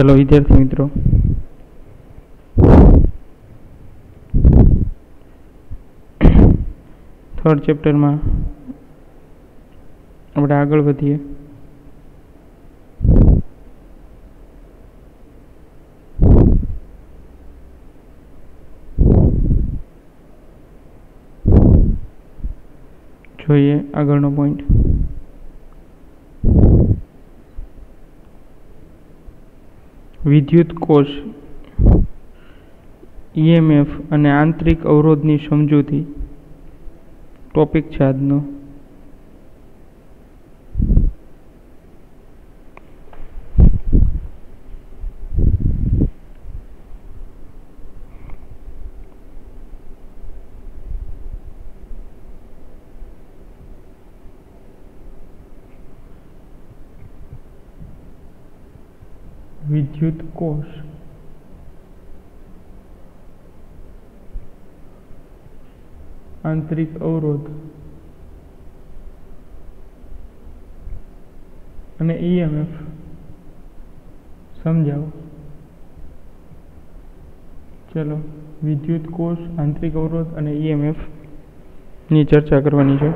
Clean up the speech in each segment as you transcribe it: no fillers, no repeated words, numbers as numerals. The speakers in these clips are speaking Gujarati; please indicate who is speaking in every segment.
Speaker 1: चलो विद्यार्थी मित्रों, थर्ड चैप्टर में આપણે આગળ વધીએ। જોઈએ આગળનો પોઈન્ટ। વિદ્યુત કોષ, ईएमएफ અને આંતરિક અવરોધની સમજૂતી ટોપિક છે આજનો। विद्युत कोष, आंतरिक अवरोध અને ईएमएफ समझाओ। चलो विद्युत कोष, आंतरिक अवरोध અને ईएमएफ ની ચર્ચા કરવાની છે।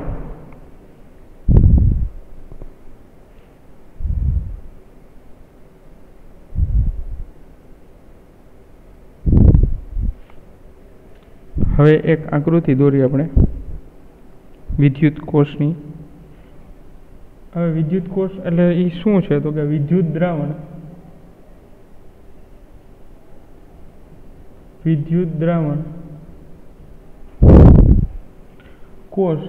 Speaker 1: હવે એક આકૃતિ દોરી આપણે વિદ્યુત કોષની। હવે વિદ્યુત કોષ એટલે એ શું છે તો કે વિદ્યુત દ્રાવણ કોષ,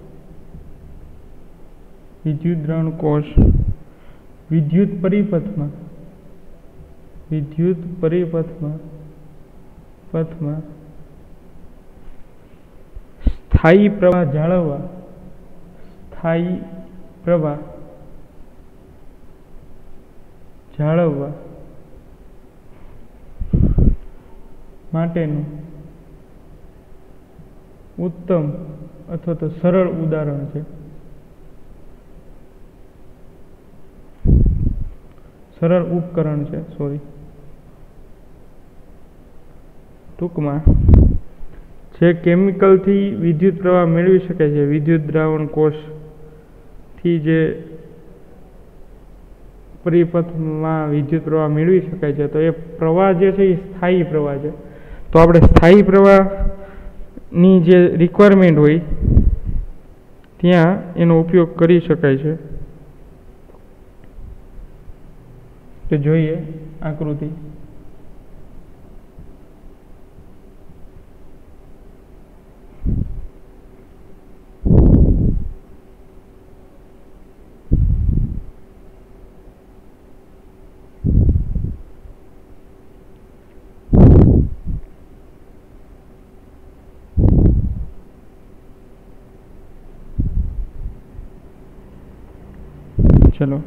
Speaker 1: વિદ્યુત દ્રાવણ કોષ વિદ્યુત પરિપથમાં સ્થાયી પ્રવાહ જાળવવા માટેનું ઉત્તમ અથવા તો સરળ ઉદાહરણ છે। સરળ ઉપકરણ છે, ટૂંકમાં જે કેમિકલથી વિદ્યુત પ્રવાહ મેળવી શકે છે, વિદ્યુત દ્રાવણ કોષથી જે પરિપથમાં વિદ્યુત પ્રવાહ મેળવી શકાય છે, તો એ પ્રવાહ જે છે એ સ્થાયી પ્રવાહ છે। તો આપણે સ્થાયી પ્રવાહની જે રિક્વાયરમેન્ટ હોય ત્યાં એનો ઉપયોગ કરી શકાય છે। તો જોઈએ આકૃતિ। चलो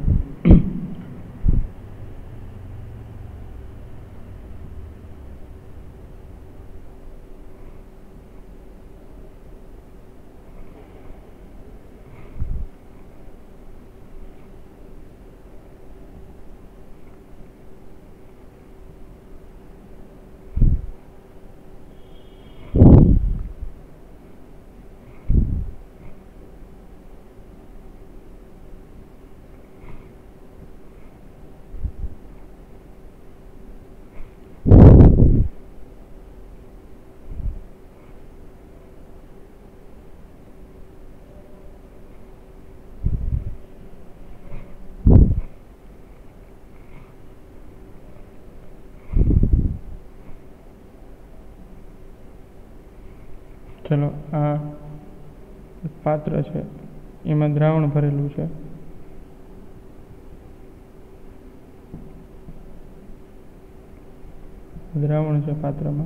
Speaker 1: चलो आ पात्र है एम द्रावण भरेलू है। द्रावण है पात्र में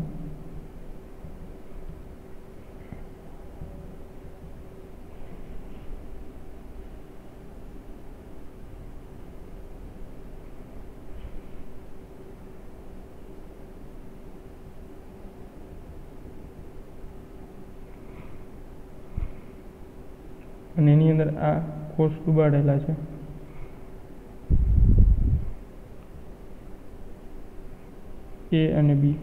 Speaker 1: અને એની અંદર આ કોષ ડૂબાડેલા છે। એ અને બી.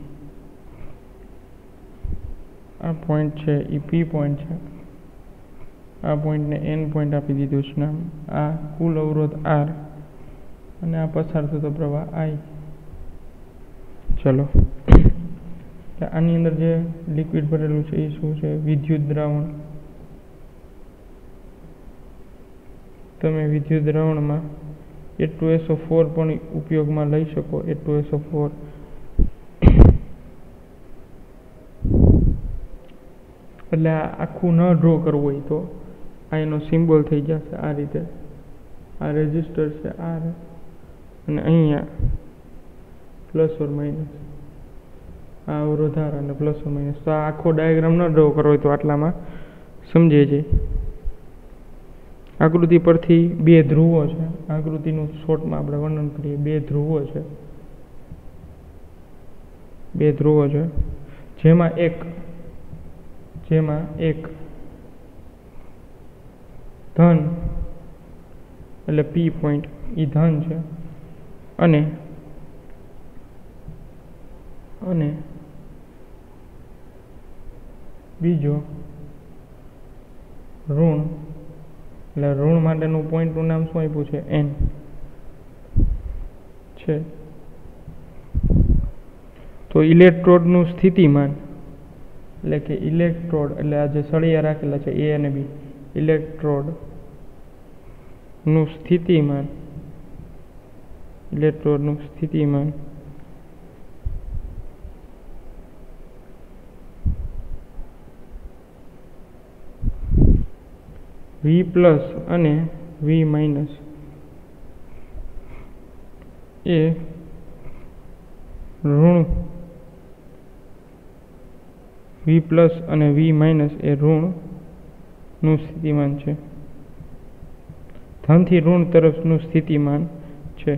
Speaker 1: આ પોઈન્ટ છે એ પી પોઈન્ટ છે. આ પોઈન્ટને એન પોઈન્ટ આપી દીધું છે નામ. આ કુલ અવરોધ આર અને આ પસાર થતો પ્રવાહ આઈ. ચલો, આની અંદર જે લિક્વિડ ભરેલું છે એ શું છે? વિદ્યુત દ્રાવણ. તમે વિદ્યુત દ્રાવણમાં H2SO4 પણ ઉપયોગમાં લઈ શકો. H2SO4 એટલે આખું ન ડ્રો કરવું હોય તો આ એનો સિમ્બોલ થઈ જશે આ રીતે. આ રેઝિસ્ટર છે R અને અહીંયા પ્લસ ઓર માઇનસ આ અવરોધ R અને પ્લસ ઓર માઇનસ. તો આ આખો ડાયાગ્રામ ન ડ્રો કરવો હોય તો આટલામાં સમજી જાય. આકૃતિ પરથી બે ધ્રુવો છે. આકૃતિનું શોર્ટમાં આપણે વર્ણન કરીએ. બે ધ્રુવો છે. બે ધ્રુવો છે જેમાં એક ધન એટલે P પોઈન્ટ એ ધન છે અને બીજો ઋણ એટલે ઋણ માટેનું પોઈન્ટનું નામ શું આપ્યું છે? N છે. તો ઇલેક્ટ્રોડનું સ્થિતિમાન એટલે કે ઇલેક્ટ્રોડ એટલે આ જે સળિયા રાખેલા છે A અને B, ઇલેક્ટ્રોડનું સ્થિતિમાન V પ્લસ અને V માઇનસ એ ઋણ V પ્લસ અને V માઇનસ એ ઋણનું સ્થિતિમાન છે. ધનથી ઋણ તરફનું સ્થિતિમાન છે.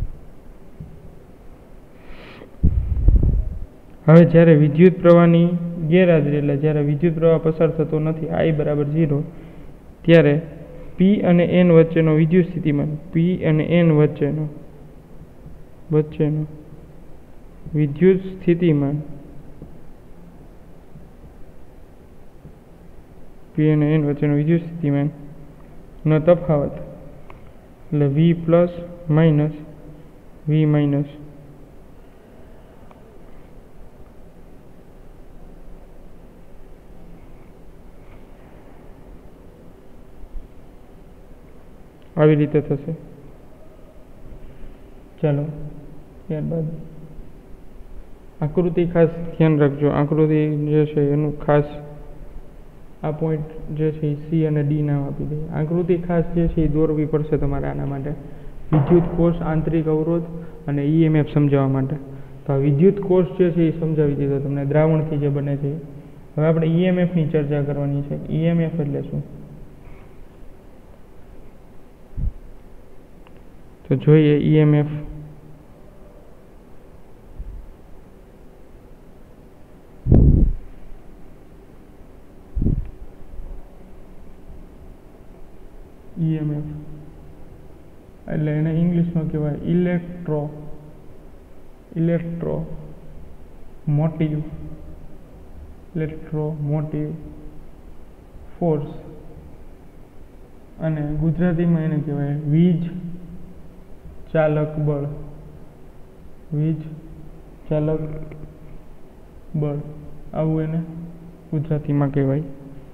Speaker 1: હવે જ્યારે વિદ્યુત પ્રવાહની ગેરહાજરી એટલે જ્યારે વિદ્યુત પ્રવાહ પસાર થતો નથી I બરાબર 0 ત્યારે P અને N વચ્ચેનો વિદ્યુત સ્થિતિમાન વચ્ચેનો વિદ્યુત સ્થિતિમાન P અને N વચ્ચેનો વિદ્યુત સ્થિતિમાન નો તફાવત એટલે V plus minus V minus આવી રીતે થશે. ચાલો ત્યારબાદ આકૃતિ ખાસ ધ્યાન રાખજો. આકૃતિ જે છે એનું ખાસ આ પોઈન્ટ જે છે C અને D નામ આપી દઈએ. આકૃતિ ખાસ જે છે એ દોરવી પડશે તમારે આના માટે. વિદ્યુત કોષ, આંતરિક અવરોધ અને EMF સમજાવવા માટે. તો આ વિદ્યુત કોષ જે છે એ સમજાવી દીધો તમને, દ્રાવણથી જે બને છે. હવે આપણે EMFની ચર્ચા કરવાની છે. EMF એટલે શું? તો જોઈએ EMF. એટલે એને ઇંગ્લિશમાં કહેવાય ઇલેક્ટ્રોમોટિવ ફોર્સ અને ગુજરાતીમાં એને કહેવાય વીજ ચાલક બળ. આવું એને ગુજરાતીમાં કહેવાય.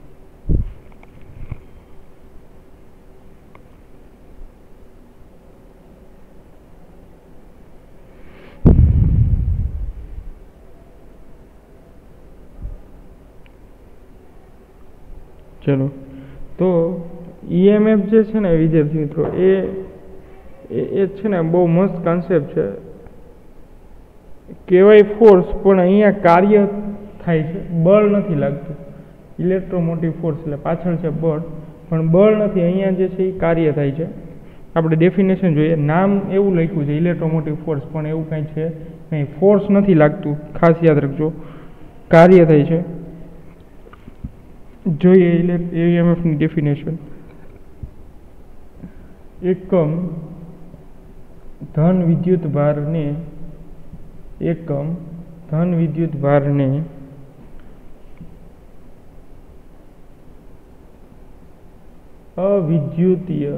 Speaker 1: ચલો, તો EMF જે છે ને વિદ્યાર્થી મિત્રો એ છે ને બહુ મસ્ત કોન્સેપ્ટ છે. કહેવાય ફોર્સ પણ અહીંયા કાર્ય થાય છે, બળ નથી લાગતું. ઇલેક્ટ્રોમોટિવ ફોર્સ એટલે પાછળ છે બળ, પણ બળ નથી. અહીંયા જે છે એ કાર્ય થાય છે. આપણે ડેફિનેશન જોઈએ. નામ એવું લખ્યું છે ઇલેક્ટ્રોમોટિવ ફોર્સ, પણ એવું કાંઈ છે નહીં. ફોર્સ નથી લાગતું, ખાસ યાદ રાખજો. કાર્ય થાય છે. જોઈએ EMFની ડેફિનેશન. એકમ ધન વિદ્યુત ભારને એકમ ધન વિદ્યુત ભારને અવિદ્યુતીય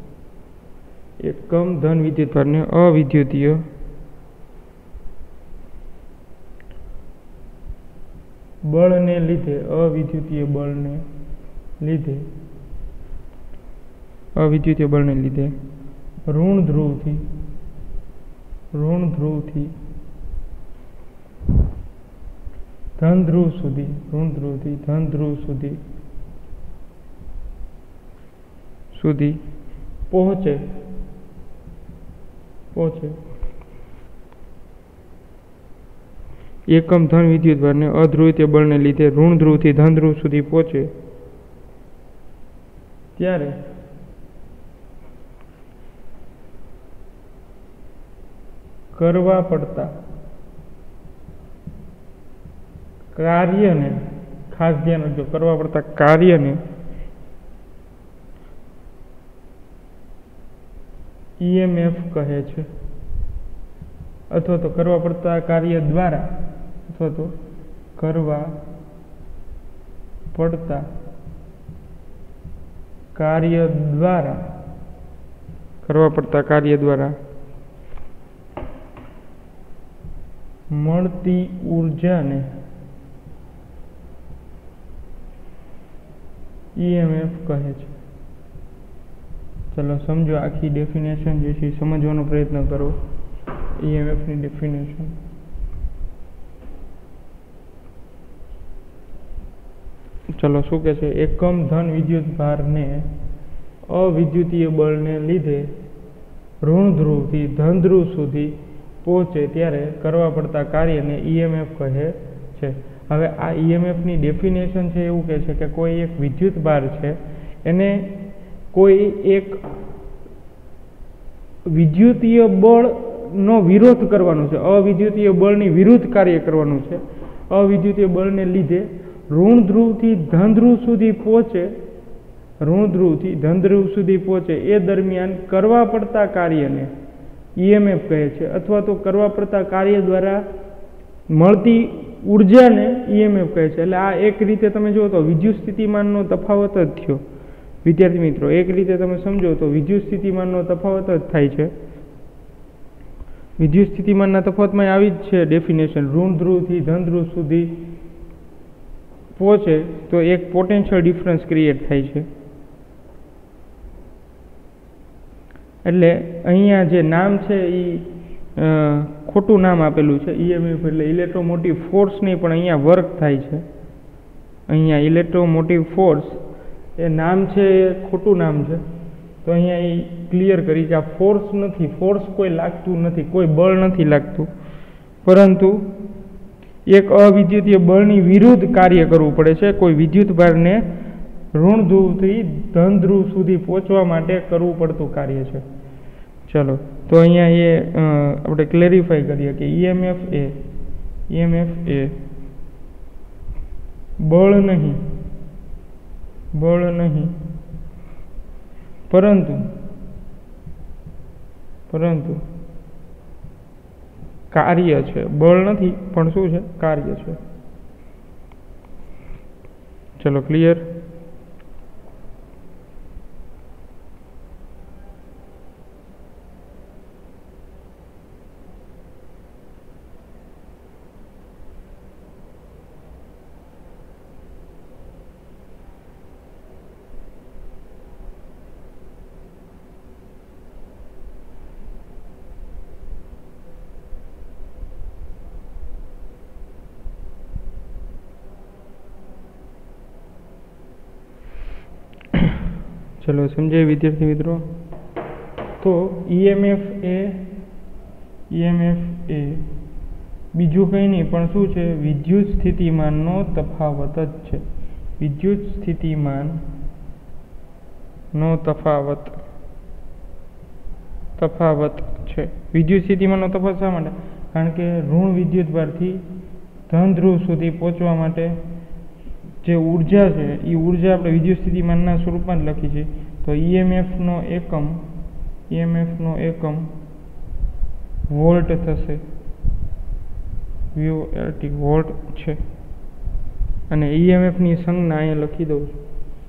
Speaker 1: એકમ ધન વિદ્યુત ભારને અવિદ્યુતીય બળને લીધે અવિદ્યુતીય બળને લીધે ઋણ ધ્રુવથી ધન ધ્રુવ સુધી પહોંચે એકમ ધન વિદ્યુત ભારને અધ્રુવીય બળને લીધે ઋણ ધ્રુવથી ધન ધ્રુવ સુધી પહોંચે ત્યારે કરવા પડતા કાર્યને, ખાસ ધ્યાન રાખજો, કરવા પડતા કાર્યને EMF કહે છે, અથવા તો કરવા પડતા કાર્ય દ્વારા મળતી ઊર્જાને EMF કહે છે. ચલો સમજો, આખી ડેફિનેશન જે છે સમજવાનો પ્રયત્ન કરો. EMF ની ડેફિનેશન ચલો શું કહે છે? એકમ ધન વિદ્યુત ભારને અવિદ્યુતીય બળને લીધે ઋણ ધ્રુવથી ધન ધ્રુવ સુધી પહોંચે ત્યારે કરવા પડતા કાર્યને EMF કહે છે. હવે આ EMF ની ડેફિનેશન છે એવું કહે છે કે કોઈ એક વિદ્યુત ભાર છે એને કોઈ એક વિદ્યુતીય બળનો વિરોધ કરવાનો છે, અવિદ્યુતીય બળની વિરુદ્ધ કાર્ય કરવાનું છે. અવિદ્યુતીય બળને લીધે ઋણ ધ્રુવથી ધન ધ્રુવ સુધી પહોંચે એ દરમિયાન કરવા પડતા કાર્યને EMF કહે છે, અથવા તો કરવા પડતા કાર્ય દ્વારા મળતી ઉર્જાને EMF કહે છે. એટલે આ એક રીતે તમે જુઓ તો વિદ્યુત સ્થિતિમાનનો તફાવત જ થયો. વિદ્યાર્થી મિત્રો, એક રીતે તમે સમજો તો વિદ્યુત સ્થિતિમાનનો તફાવત જ થાય છે. વિદ્યુત સ્થિતિમાનના તફાવતમાં આવી જ છે ડેફિનેશન. ઋણ ધ્રુવથી ધન ધ્રુવ સુધી પહોંચે તો એક પોટેન્શિયલ ડિફરન્સ ક્રિએટ થાય છે. એટલે અહીંયા જે નામ છે એ ખોટું નામ આપેલું છે. EMF એટલે ઇલેક્ટ્રોમોટિવ ફોર્સ નહીં, પણ અહીંયા વર્ક થાય છે. અહીંયા ઇલેક્ટ્રોમોટિવ ફોર્સ એ નામ છે એ ખોટું નામ છે. તો અહીંયા એ ક્લિયર કરી કે આ ફોર્સ નથી, ફોર્સ કોઈ લાગતું નથી, કોઈ બળ નથી લાગતું, પરંતુ એક અવિદ્યુતીય બળની વિરુદ્ધ કાર્ય કરવું પડે છે. કોઈ વિદ્યુત ભારને ઋણ ધ્રુવથી ધન ધ્રુવ સુધી પહોંચવા માટે કરવું પડતું કાર્ય છે. ચલો તો અહીંયા એ આપણે ક્લેરિફાઈ કરીએ કે EMF એ બળ નહીં પરંતુ કાર્ય છે. બળ નથી પણ શું છે? કાર્ય છે. ચલો ક્લિયર? ચલો સમજાય વિદ્યાર્થી મિત્રો? તો EMF એ બીજું કંઈ નહીં પણ શું છે? વિદ્યુત સ્થિતિમાનનો તફાવત જ છે. વિદ્યુત સ્થિતિમાનનો તફાવત છે. વિદ્યુત સ્થિતિમાનનો તફાવત શા માટે? કારણ કે ઋણ વિદ્યુત ભારથી ધન ધ્રુવ સુધી પહોંચવા માટે જે ઉર્જા છે એ ઉર્જા આપણે વિદ્યુત સ્થિતિમાનના સ્વરૂપમાં જ લખી છે. તો EMF નો એકમ વોલ્ટ થશે. VOLT વોલ્ટ છે. અને EMFની સંજ્ઞા અહીંયા લખી દઉં છું.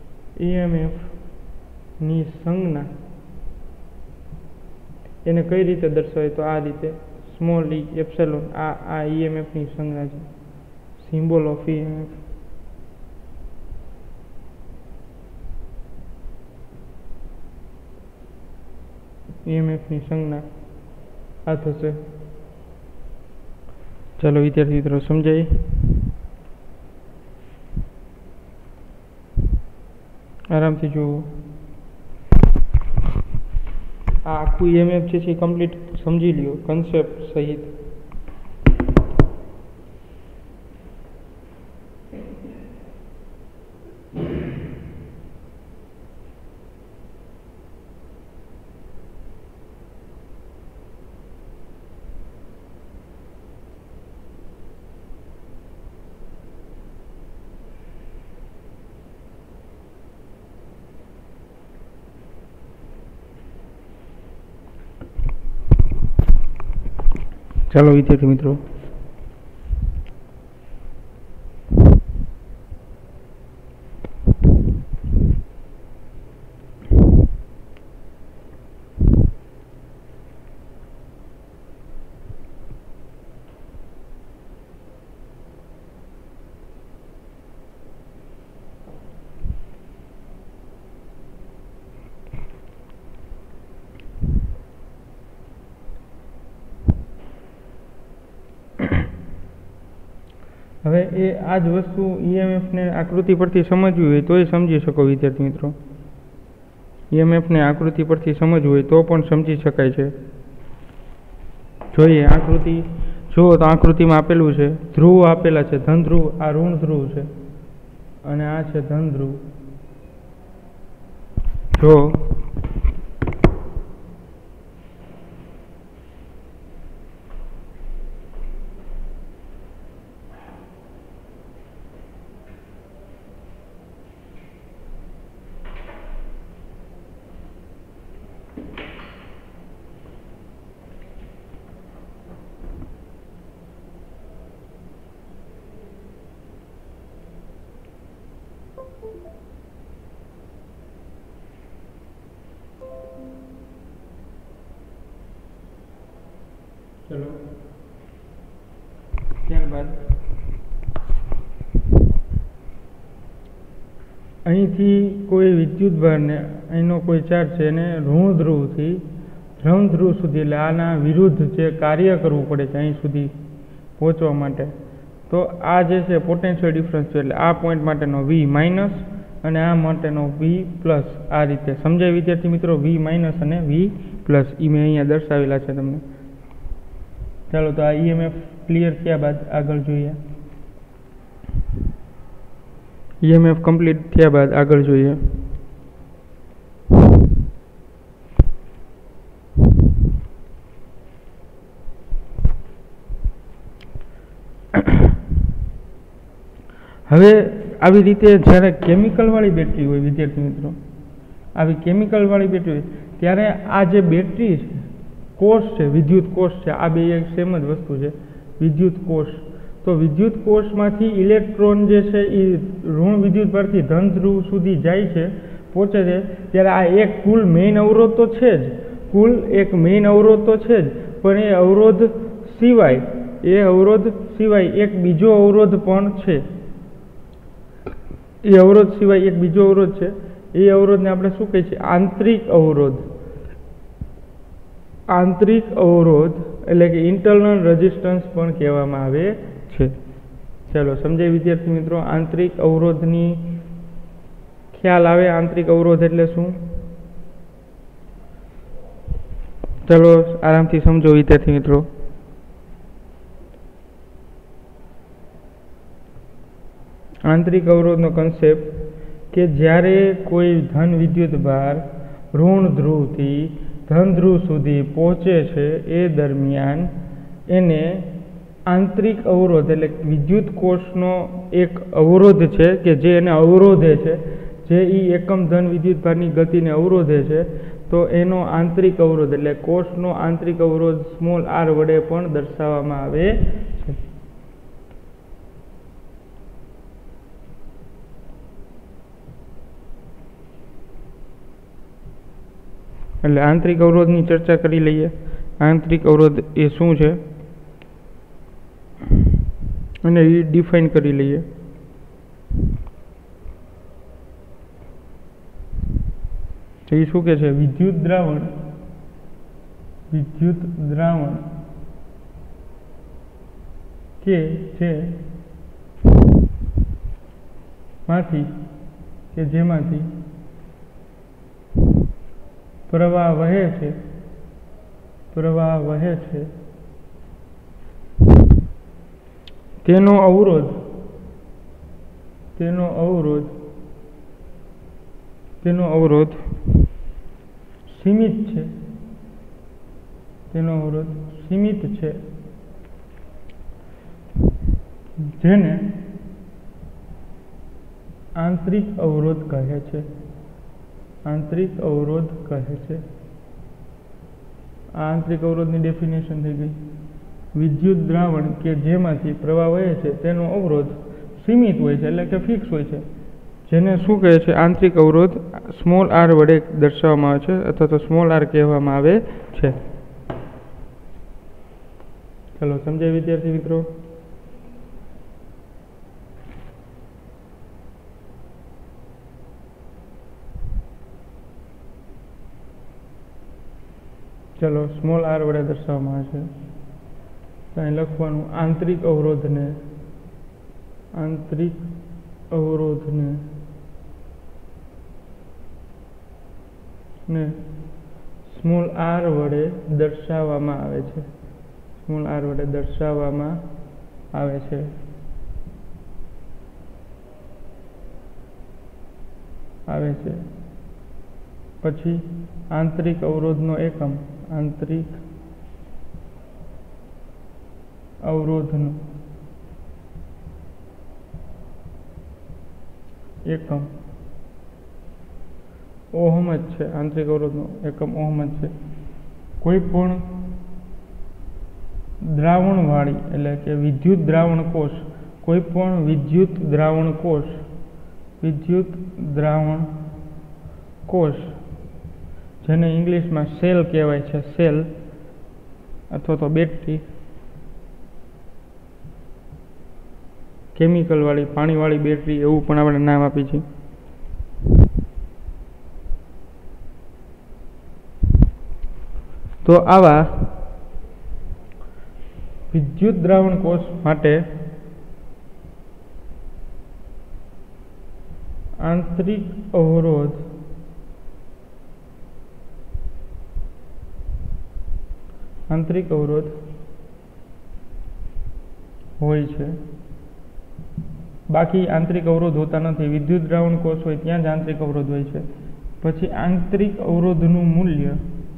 Speaker 1: EMFની સંજ્ઞા એને કઈ રીતે દર્શાવે તો આ રીતે સ્મોલ e એપ્સિલોન. આ EMFની સંજ્ઞા છે, સિમ્બોલ ઓફ EMF. EMFની સંજ્ઞા આ થશે. ચાલો વિદ્યાર્થી મિત્રો સમજાય. આરામથી જુઓ. આ આખું EMF છે એ કમ્પ્લીટ સમજી લ્યો કન્સેપ્ટ સહિત. ચાલો વિદ્યાર્થી મિત્રો હવે આ જ વસ્તુ EMFને આકૃતિ પરથી સમજવી હોય તોય સમજી શકો વિદ્યાર્થી મિત્રો. EMFને આકૃતિ પરથી સમજવું હોય તો પણ સમજી શકાય છે. જોઈએ આકૃતિ જુઓ તો આકૃતિમાં આપેલું છે ધ્રુવ આપેલા છે, ધન ધ્રુવ, આ ઋણ ધ્રુવ છે અને આ છે ધન ધ્રુવ. જો ચલો ત્યારબાદ અહીંથી કોઈ વિદ્યુત ભારને અહીંનો કોઈ ચાર્જ છે એને ઋણ ધ્રુવથી ધન ધ્રુવ સુધી એટલે આના વિરુદ્ધ જે કાર્ય કરવું પડે છે અહીં સુધી પહોંચવા માટે. તો આ જે છે પોટેન્શિયલ ડિફરન્સ છે એટલે આ પોઈન્ટ માટેનો V માઇનસ અને આ માટેનો V પ્લસ. આ રીતે સમજાય વિદ્યાર્થી મિત્રો? V માઇનસ અને V પ્લસ એ મેં અહીંયા દર્શાવેલા છે તમને. ચાલો તો આ EMF ક્લિયર થયા બાદ આગળ જોઈએ. EMF કમ્પ્લીટ થયા બાદ આગળ જોઈએ. હવે આવી રીતે જ્યારે કેમિકલવાળી બેટરી હોય વિદ્યાર્થી મિત્રો, આવી કેમિકલવાળી બેટરી હોય ત્યારે આ જે બેટરી છે કોષ છે, વિદ્યુત કોષ છે, આ બે એક સેમ જ વસ્તુ છે વિદ્યુત કોષ. તો વિદ્યુત કોષમાંથી ઇલેક્ટ્રોન જે છે એ ઋણ વિદ્યુત ભારથી ધન ધ્રુવ સુધી જાય છે, પહોંચે છે. ત્યારે આ એક કુલ મેઇન અવરોધ તો છે જ, કુલ એક મેઇન અવરોધ તો છે જ, પણ એ અવરોધ સિવાય એક બીજો અવરોધ પણ છે. એ અવરોધ સિવાય એક બીજો અવરોધ છે. એ અવરોધને આપણે શું કહીએ છીએ? આંતરિક અવરોધ. આંતરિક અવરોધ એટલે કે ઇન્ટરનલ રેઝિસ્ટન્સ પણ કહેવામાં આવે છે. ચાલો સમજાય વિદ્યાર્થી મિત્રો? આંતરિક અવરોધની ખ્યાલ આવે? આંતરિક અવરોધ એટલે શું? ચાલો આરામથી સમજો વિદ્યાર્થી મિત્રો. આંતરિક અવરોધનો કન્સેપ્ટ કે જ્યારે કોઈ ધન વિદ્યુત ભાર ઋણ ધ્રુવથી ધન ધ્રુવ સુધી પહોંચે છે એ દરમિયાન એને આંતરિક અવરોધ એટલે વિદ્યુત કોષનો એક અવરોધ છે કે જે એને અવરોધે છે, જે એ એકમ ધન વિદ્યુત ભારની ગતિને અવરોધે છે. તો એનો આંતરિક અવરોધ એટલે કોષનો આંતરિક અવરોધ સ્મોલ r વડે પણ દર્શાવવામાં આવે છે. એટલે આંતરિક અવરોધની ચર્ચા કરી લઈએ. આંતરિક અવરોધ એ શું છે અને એ ડિફાઇન કરી લઈએ. તો એ શું કે છે? વિદ્યુત દ્રાવણ કે જેમાંથી પ્રવાહ વહે છે તેનો અવરોધ સીમિત છે. જેને આંતરિક અવરોધ કહે છે. આ આંતરિક અવરોધની ડેફિનેશન થઈ ગઈ. વિદ્યુત દ્રાવણ કે જેમાંથી પ્રવાહ વહે છે તેનો અવરોધ સીમિત હોય છે, એટલે કે ફિક્સ હોય છે, જેને શું કહે છે? આંતરિક અવરોધ સ્મોલ આર વડે દર્શાવવામાં આવે છે અથવા તો સ્મોલ આર કહેવામાં આવે છે. ચલો સમજાય વિદ્યાર્થી મિત્રો? ચલો સ્મોલ આર વડે દર્શાવવામાં આવે છે. અહીં લખવાનું આંતરિક અવરોધને સ્મોલ આર વડે દર્શાવવામાં આવે છે. પછી આંતરિક અવરોધનો એકમ ઓહમ જ છે. આંતરિક અવરોધનો એકમ ઓહમ જ છે. કોઈ પણ દ્રાવણવાળી એટલે કે વિદ્યુત દ્રાવણ કોષ જેને ઇંગ્લિશમાં સેલ કહેવાય છે, સેલ અથવા તો બેટરી, કેમિકલવાળી પાણીવાળી બેટરી એવું પણ આપણે નામ આપી છે. તો આવા વિદ્યુત દ્રાવણ કોષ માટે આંતરિક અવરોધ હોય છે. બાકી આંતરિક અવરોધ હોતા નથી. વિદ્યુત દ્રાવણ કોષ હોય ત્યાં જ આંતરિક અવરોધ હોય છે. પછી આંતરિક અવરોધનું મૂલ્ય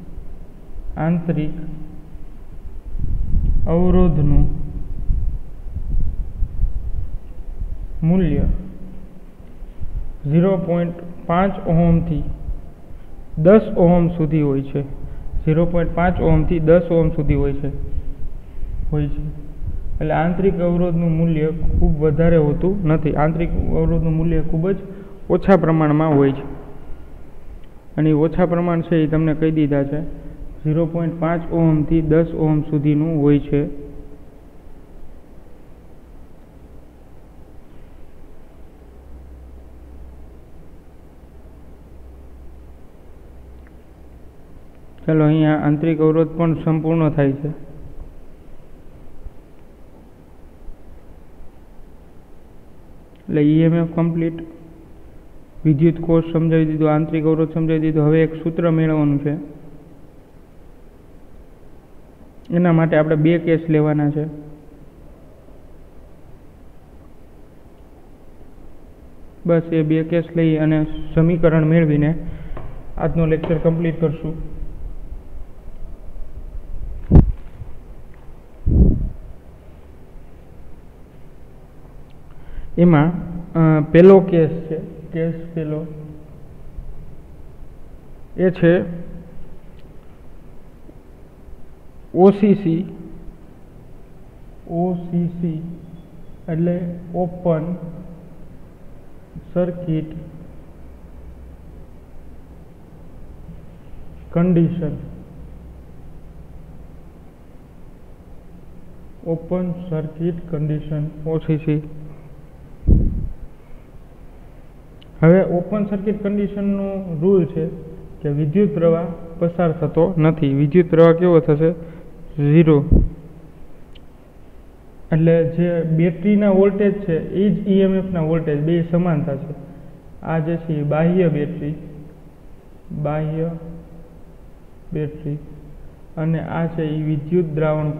Speaker 1: 0.5 ઓહમથી 10 ઓહમ સુધી હોય છે. 0.5 ઓહમથી 10 ઓહમ સુધી હોય છે. એટલે આંતરિક અવરોધનું મૂલ્ય ખૂબ વધારે હોતું નથી. આંતરિક અવરોધનું મૂલ્ય ખૂબ જ ઓછા પ્રમાણમાં હોય છે. અને ઓછા પ્રમાણ છે એ તમને કહી દીધા છે. 0.5 ઓહમથી 10 ઓહમ સુધીનું હોય છે. ચાલો અહીંયા આંતરિક અવરોધ પણ સંપૂર્ણ થાય છે. એટલે EMF કમ્પ્લીટ, વિદ્યુત કોષ સમજાવી દીધો, આંતરિક અવરોધ સમજાવી દીધો. હવે એક સૂત્ર મેળવવાનું છે. એના માટે આપણે 2 કેસ લેવાના છે. બસ એ 2 કેસ લઈ અને સમીકરણ મેળવીને આજનો લેક્ચર કમ્પ્લીટ કરશું. એમાં પહેલો કેસ છે, એ છે OCC એટલે open circuit condition, open circuit condition OCC. હવે ઓપન સર્કિટ કન્ડિશનનો રૂલ છે કે વિદ્યુત પ્રવાહ પસાર થતો નથી. વિદ્યુત પ્રવાહ કેવો થશે? 0. એટલે જે બેટરીના વોલ્ટેજ છે એ જ ઈએમએફના વોલ્ટેજ બે સમાન થશે. આ જે છે એ બાહ્ય બેટરી અને આ છે એ વિદ્યુત દ્રાવણ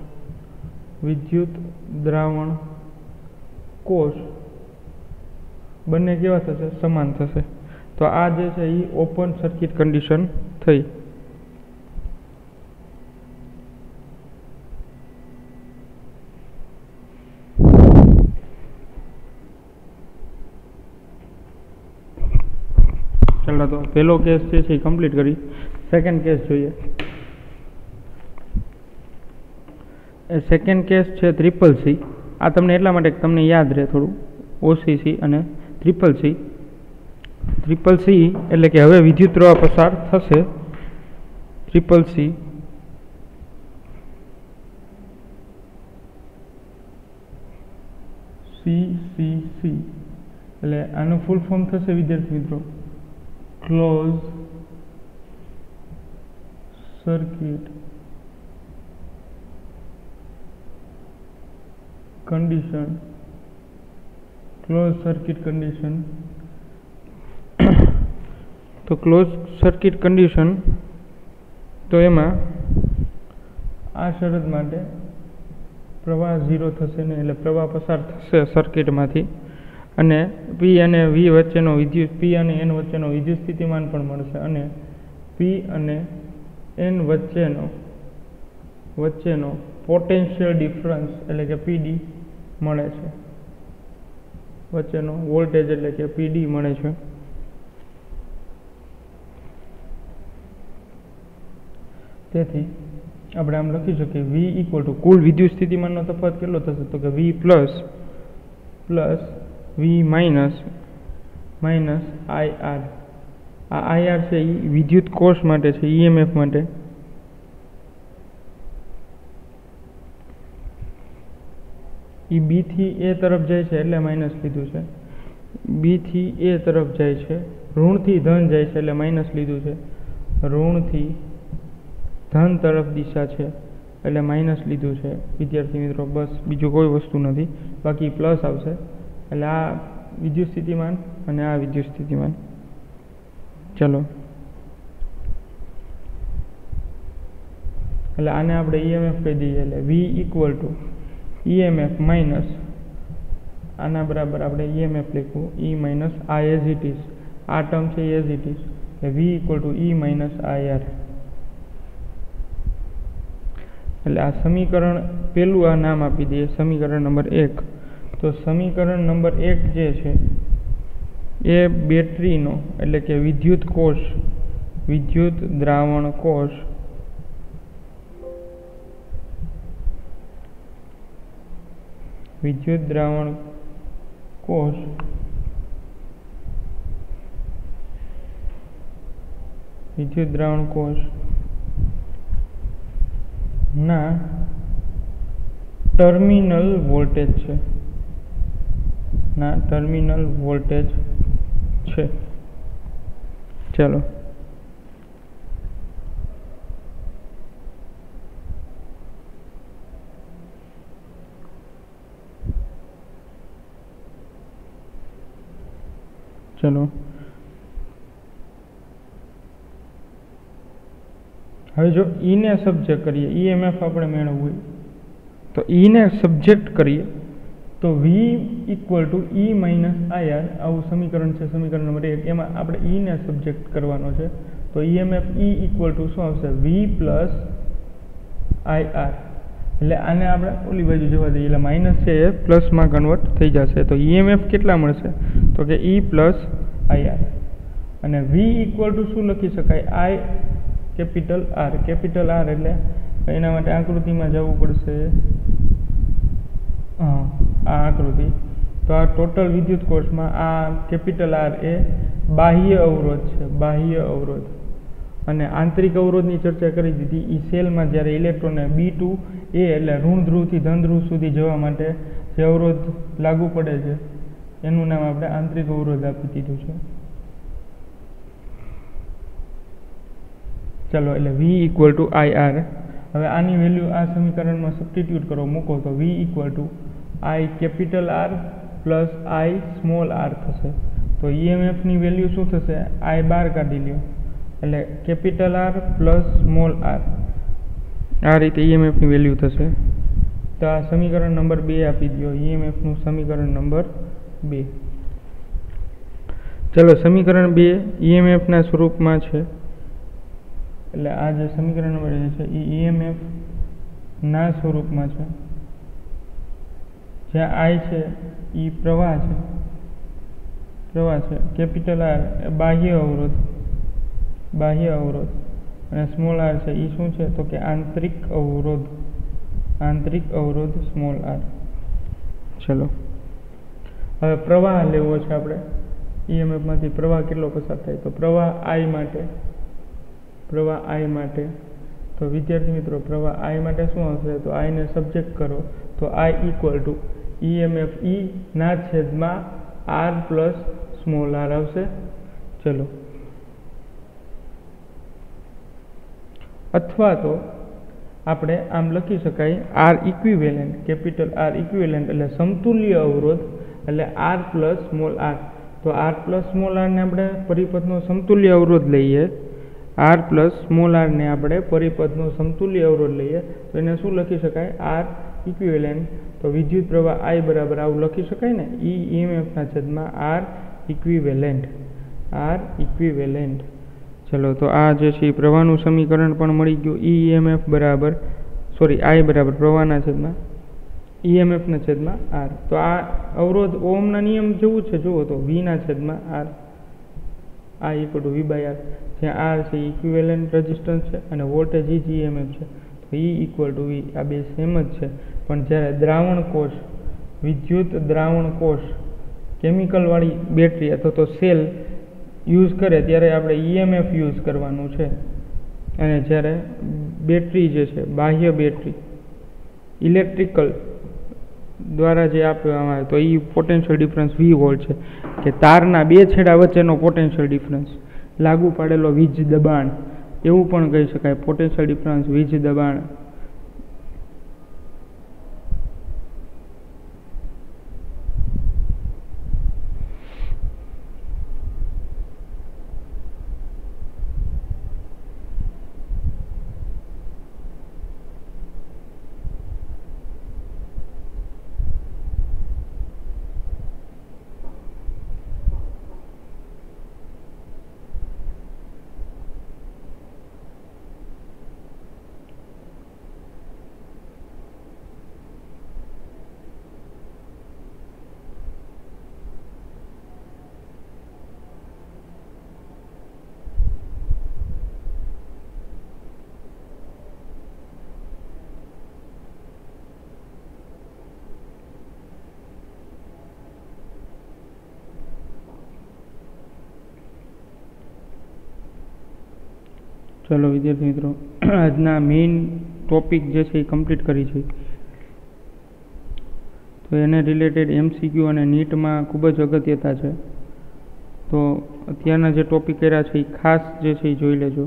Speaker 1: કોષ બંને કેવા થશે? સમાન થશે. તો આ જે છે એ ઓપન સર્કિટ કન્ડિશન થઈ. ચાલો તો પહેલો કેસ છે એ કમ્પ્લીટ કરી. સેકન્ડ કેસ જોઈએ. સેકન્ડ કેસ છે ટ્રિપલ સી. આ તમને એટલા માટે તમને યાદ રહે થોડું, ઓસીસી અને ટ્રિપલ સી એટલે કે હવે વિદ્યુત પ્રવાહ પસાર થશે. ટ્રિપલ સી એટલે આનું ફૂલ ફોર્મ થશે વિદ્યાર્થી મિત્રો ક્લોઝ સર્કિટ કન્ડિશન. તો ક્લોઝ સર્કિટ કન્ડિશન, તો એમાં આ શરત માટે પ્રવાહ 0 થશે ને, એટલે પ્રવાહ પસાર થશે સર્કિટમાંથી અને પી અને વી વચ્ચેનો પી અને એન વચ્ચેનો વિદ્યુત સ્થિતિમાન પણ મળશે અને પી અને એન વચ્ચેનો પોટેન્શિયલ ડિફરન્સ એટલે કે પીડી મળે છે. વચ્ચેનો વોલ્ટેજ એટલે કે પીડી મળે છે. તેથી આપણે આમ લખી શકીએ V = કુલ વિદ્યુત સ્થિતિમાનનો તફાવત કેટલો થશે? તો કે V plus V minus IR. આ IR છે એ વિદ્યુત કોષ માટે છે, ઈએમએફ માટે. એ બી થી એ તરફ જાય છે એટલે માઇનસ લીધું છે. બી થી એ તરફ જાય છે, ઋણથી ધન જાય છે એટલે માઇનસ લીધું છે. ઋણથી ધન તરફ દિશા છે એટલે માઇનસ લીધું છે વિદ્યાર્થી મિત્રો. બસ બીજું કોઈ વસ્તુ નથી, બાકી પ્લસ આવશે. એટલે આ વિદ્યુત સ્થિતિમાન અને આ વિદ્યુત સ્થિતિમાન. ચલો, એટલે આને આપણે ઈએમએફ કહી દઈએ. એટલે V = EMF માઇનસ આના બરાબર આપણે EMF લખવું E minus I as it is. આ ટર્મ છે as it is. V = E minus IR. એટલે આ સમીકરણ પહેલું આ નામ આપી દઈએ, સમીકરણ નંબર 1. તો સમીકરણ નંબર 1 જે છે એ બેટરીનો એટલે કે વિદ્યુત દ્રાવણ કોષ ના ટર્મિનલ વોલ્ટેજ છે. ચલો, હવે જો E ને સબ્જેક્ટ કરીએ, ઈએમએફ આપણે મેળવવું હોય તો E ને સબ્જેક્ટ કરીએ તો V = E માઇનસ IR આવું સમીકરણ છે, સમીકરણ નંબર 1. એમાં આપણે E ને સબ્જેક્ટ કરવાનો છે. તો ઈએમએફ E = શું આવશે? V plus IR. એટલે આને આપણે ઓલી બાજુ જવા દઈએ, એટલે માઇનસ છે એ પ્લસમાં કન્વર્ટ થઈ જશે. તો ઈએમએફ કેટલા મળશે? તો કે E પ્લસ IR. અને V = શું લખી શકાય? I capital R. Capital R એટલે એના માટે આકૃતિમાં જવું પડશે. આ આકૃતિ. તો આ ટોટલ વિદ્યુત કોષમાં આ કેપિટલ R એ બાહ્ય અવરોધ છે, અને આંતરિક અવરોધની ચર્ચા કરી દીધી. એ સેલમાં જ્યારે ઇલેક્ટ્રોનને B2 એ એટલે ઋણ ધ્રુવથી ધન ધ્રુવ સુધી જવા માટે જે અવરોધ લાગુ પડે છે એનું નામ આપણે આંતરિક અવરોધ આપી દીધું છે. ચલો, એટલે V ઇક્વલ ટુ IR. હવે આની વેલ્યુ આ સમીકરણમાં સબસ્ટિટ્યુટ કરો, મૂકો તો V equal to I capital R plus I small r થશે. તો EMFની વેલ્યુ શું થશે? I બાર કાઢી લ્યો એટલે capital R plus small r. આ રીતે EMFની વેલ્યુ થશે. તો આ સમીકરણ નંબર 2 આપી દો, EMFનું સમીકરણ નંબર 2. ચલો, સમીકરણ 2 EMFના સ્વરૂપમાં છે. એટલે આ જે સમીકરણ નંબર 2 છે એ EMF ના સ્વરૂપમાં છે. જ્યાં I છે એ પ્રવાહ છે, કેપિટલ R એ બાહ્ય અવરોધ અને સ્મોલ r છે એ શું છે? તો કે આંતરિક અવરોધ સ્મોલ r. ચલો, હવે પ્રવાહ લેવો છે આપણે. EMF માંથી પ્રવાહ કેટલો પસાર થાય? તો પ્રવાહ I માટે તો વિદ્યાર્થી મિત્રો પ્રવાહ I માટે શું હશે? તો I ને સબ્જેક્ટ કરો તો I equal to EMF E ના છેદમાં R પ્લસ સ્મોલ r આવશે. ચલો, અથવા તો આપણે આમ લખી શકાય R equivalent, capital R equivalent એટલે સમતુલ્ય અવરોધ એટલે R પ્લસ સ્મોલ r. તો R પ્લસ સ્મોલ r ને આપણે પરિપથનો સમતુલ્ય અવરોધ લઈએ, R પ્લસ સ્મોલ r ને આપણે પરિપથનો સમતુલ્ય અવરોધ લઈએ તો એને શું લખી શકાય? R equivalent. તો વિદ્યુત પ્રવાહ I બરાબર આવું લખી શકાય ને, EMF ના છેદમાં R ઇક્વિવેલન્ટ. ચલો, તો આ જે છે એ પ્રવાહનું સમીકરણ પણ મળી ગયું. EMF બરાબર I બરાબર પ્રવાહના છેદમાં EMF ના છેદમાં R. તો આ અવરોધ ઓહમના નિયમ જેવું છે. જુઓ તો V ના છેદમાં R, I equal to V by R. જ્યાં R છે ઇક્વિવેલન્ટ રેઝિસ્ટન્સ છે અને વોલ્ટેજ જ EMF છે. તો E ઇક્વલ ટુ V, આ બે સેમ જ છે. પણ જ્યારે દ્રાવણ કોષ, વિદ્યુત દ્રાવણ કોષ, કેમિકલવાળી બેટરી અથવા તો સેલ યુઝ કરે ત્યારે આપણે EMF યુઝ કરવાનું છે. અને જ્યારે બેટરી જે છે, બાહ્ય બેટરી ઇલેક્ટ્રિકલ દ્વારા જે આપવામાં આવે તો એ પોટેન્શિયલ ડિફરન્સ V વોલ્ટ છે, કે તારના બે છેડા વચ્ચેનો પોટેન્શિયલ ડિફરન્સ, લાગુ પાડેલો વીજ દબાણ, એવું પણ કહી શકાય. પોટેન્શિયલ ડિફરન્સ, વીજ દબાણ. ચલો વિદ્યાર્થી મિત્રો, આજના મેઇન ટોપિક જે છે એ કમ્પ્લીટ કરી છે. તો એને રિલેટેડ MCQ અને નીટમાં ખૂબ જ અગત્યતા છે. તો અત્યારના જે ટોપિક કર્યા છે એ ખાસ જે છે એ જોઈ લેજો.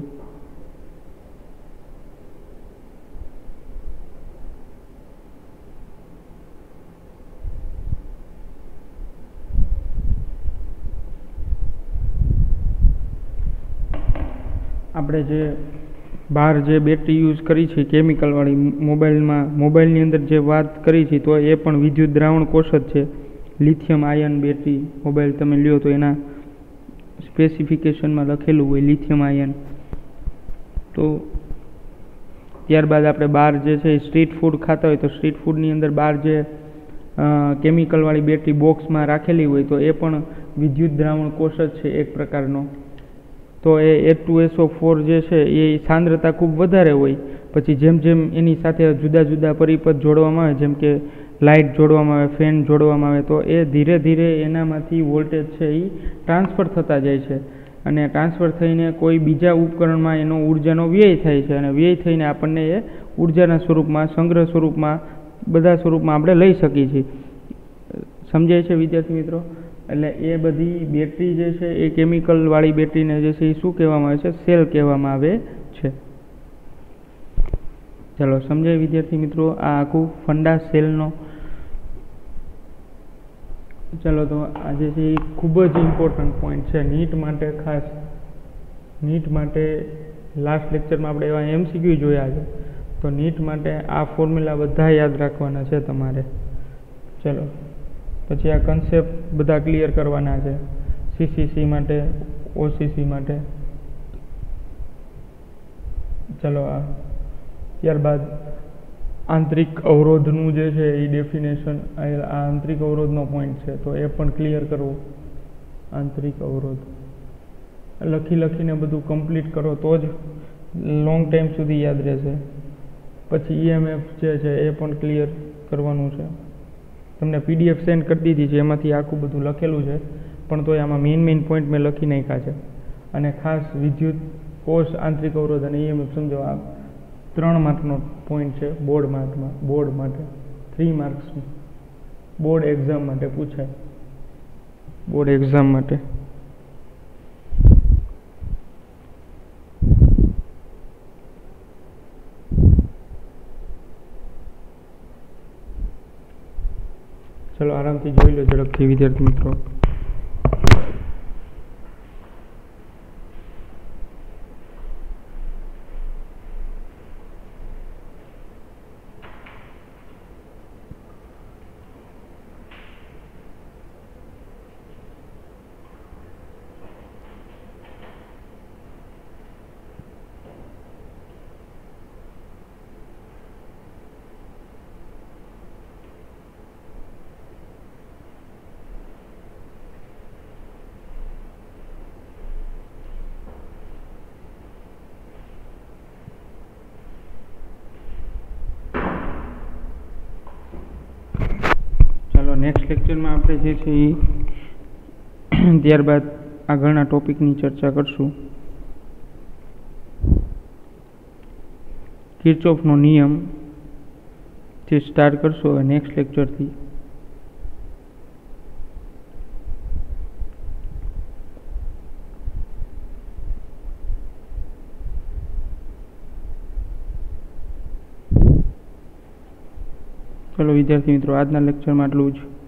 Speaker 1: આપણે જે બહાર જે બેટરી યુઝ કરી છે કેમિકલવાળી, મોબાઈલની અંદર જે વાત કરી છે તો એ પણ વિદ્યુત દ્રાવણ કોષ જ છે. લિથિયમ આયન બેટરી મોબાઈલ તમે લ્યો તો એના સ્પેસિફિકેશનમાં લખેલું હોય લિથિયમ આયન. તો ત્યારબાદ આપણે બહાર જે છે સ્ટ્રીટ ફૂડ ખાતા હોય તો સ્ટ્રીટ ફૂડની અંદર બહાર જે કેમિકલવાળી બેટરી બોક્સમાં રાખેલી હોય તો એ પણ વિદ્યુત દ્રાવણ કોષ જ છે એક પ્રકારનો. તો એ H2SO4 જે છે એ સાંદ્રતા ખૂબ વધારે હોય. પછી જેમ જેમ એની સાથે જુદા જુદા પરિપથ જોડવામાં આવે, જેમ કે લાઇટ જોડવામાં આવે, ફેન જોડવામાં આવે, તો એ ધીરે ધીરે એનામાંથી વોલ્ટેજ છે એ ટ્રાન્સફર થતા જાય છે. અને ટ્રાન્સફર થઈને કોઈ બીજા ઉપકરણમાં એનો ઉર્જાનો વ્યય થાય છે અને વ્યય થઈને આપણને એ ઉર્જાના સ્વરૂપમાં, સંગ્રહ સ્વરૂપમાં, બધા સ્વરૂપમાં આપણે લઈ શકીએ છીએ. સમજાય છે વિદ્યાર્થી મિત્રો? એટલે એ બધી બેટરી જે છે એ કેમિકલવાળી બેટરીને જે છે એ શું કહેવામાં આવે છે? સેલ કહેવામાં આવે છે. ચાલો સમજાય વિદ્યાર્થી મિત્રો આ આખું ફંડા સેલનો. ચાલો તો આજે છે એ ખૂબ જ ઇમ્પોર્ટન્ટ પોઈન્ટ છે નીટ માટે. ખાસ નીટ માટે લાસ્ટ લેક્ચરમાં આપણે એવા MCQ જોયા છે, તો નીટ માટે આ ફોર્મ્યુલા બધા યાદ રાખવાના છે તમારે. ચલો પછી આ કન્સેપ્ટ બધા ક્લિયર કરવાના છે CCC માટે, OCC માટે. ચલો ત્યારબાદ આંતરિક અવરોધનું જે છે એ ડેફિનેશન, આ આંતરિક અવરોધનો પોઈન્ટ છે તો એ પણ ક્લિયર કરવો. આંતરિક અવરોધ લખીને બધું કમ્પ્લીટ કરો તો જ લોંગ ટાઈમ સુધી યાદ રહેશે. પછી EMF જે છે એ પણ ક્લિયર કરવાનું છે. તમને PDF સેન્ડ કરી દીધી છે, એમાંથી આખું બધું લખેલું છે, પણ તોય આમાં મેઇન પોઈન્ટ મેં લખી નાખ્યા છે. અને ખાસ વિદ્યુત કોષ, આંતરિક અવરોધ અને EMF સમજો. આ 3 માર્કનો પોઈન્ટ છે બોર્ડ માટે 3 માર્ક્સ બોર્ડ એક્ઝામ માટે પૂછાય. બોર્ડ એક્ઝામ માટે ચલો આરામથી જોઈ લો ઝડપથી વિદ્યાર્થી મિત્રો. નેક્સ્ટ લેક્ચરમાં આપણે જે છે એ ત્યારબાદ આગળના ટોપિકની ચર્ચા કરશું. કિર્ચોફનો નિયમ થી સ્ટાર્ટ કરશું નેક્સ્ટ લેક્ચરથી. ચલો વિદ્યાર્થી મિત્રો આજના લેક્ચરમાં આટલું જ.